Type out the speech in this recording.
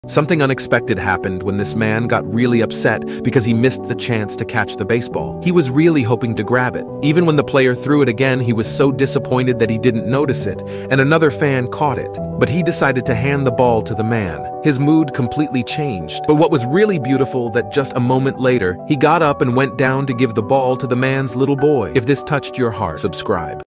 Something unexpected happened when this man got really upset because he missed the chance to catch the baseball. He was really hoping to grab it. Even when the player threw it again, he was so disappointed that he didn't notice it, and another fan caught it. But he decided to hand the ball to the man. His mood completely changed. But what was really beautiful that just a moment later, he got up and went down to give the ball to the man's little boy. If this touched your heart, subscribe.